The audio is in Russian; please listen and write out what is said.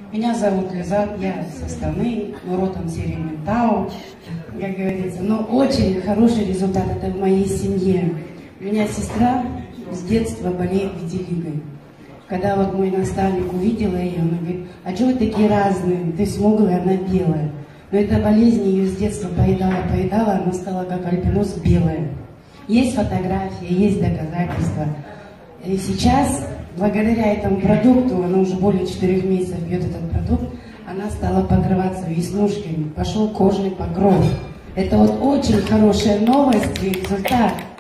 Меня зовут Лиза, я со Астаны, родом Серементау, как говорится. Но очень хороший результат это в моей семье. У меня сестра с детства болеет vitiligo. Когда вот мой наставник увидела ее, он говорит: а что вы такие разные? Ты смуглая, она белая. Но эта болезнь ее с детства поедала, она стала как альбинос белая. Есть фотографии, есть доказательства. И сейчас, благодаря этому продукту, она уже более 4 месяцев пьет этот продукт, она стала покрываться веснушками, пошел кожный покров. Это вот очень хорошая новость и результат.